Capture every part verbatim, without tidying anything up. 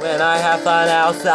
When I have fun outside,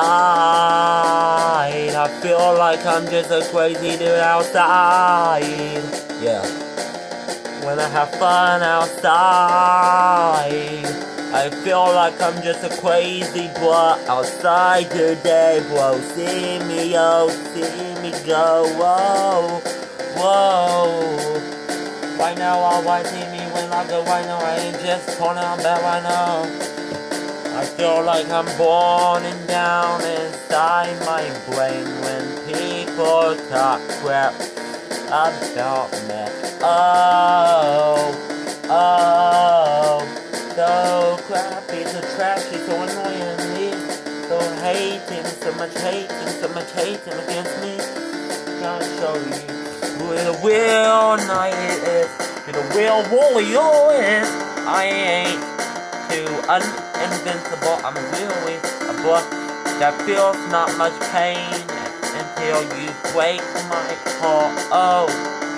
I feel like I'm just a crazy dude outside. Yeah. When I have fun outside, I feel like I'm just a crazy boy outside today, bro. See me, yo, see me go, whoa, whoa. Right now, always see me when I go right now. I ain't just calling on bad right now. I feel like I'm boiling down inside my brain when people talk crap about me. Oh, oh, so crappy, so trashy, so annoying me. So hating, so much hating, so much hating against me. Gonna show you who the real knight is, who the real warrior is. I ain't too uninvincible, I'm really a boy that feels not much pain until you break my heart. Oh,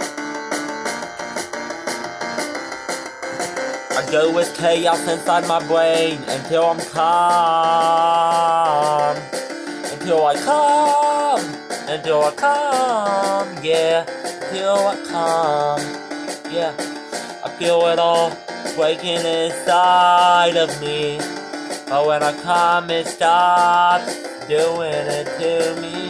I go with chaos inside my brain until I'm calm, until I come, until I come, yeah, until I come, yeah, I feel it all breaking inside of me. But when I come, it stops doing it to me.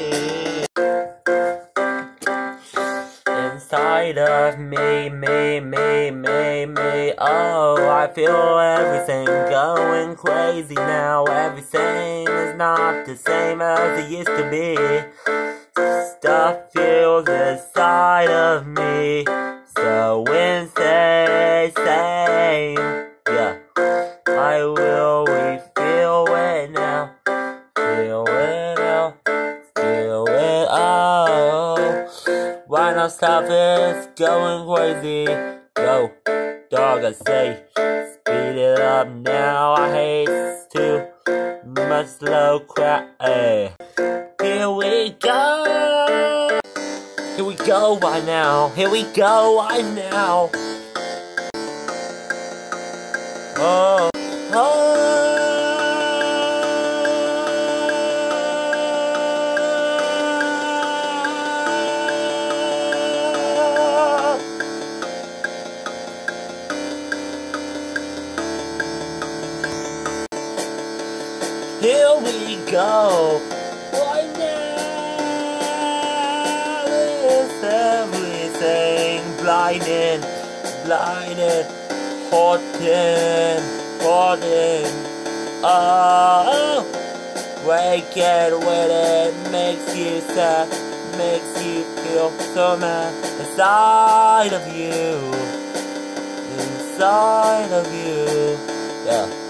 Inside of me, me, me, me, me. Oh, I feel everything going crazy now. Everything is not the same as it used to be. Stuff feels inside of me so insane, yeah. I will feel it now, feel it now, feel it all. Right now stuff is going crazy. Go, dog, I say, speed it up now. I hate too much slow crap. Hey. Here we go. Here we go right now. Here we go right now. Oh, oh. Here we go. Right now is everything blinding, blinding, haunting, haunting. Oh, break it with it, makes you sad, makes you feel so mad inside of you, inside of you, yeah.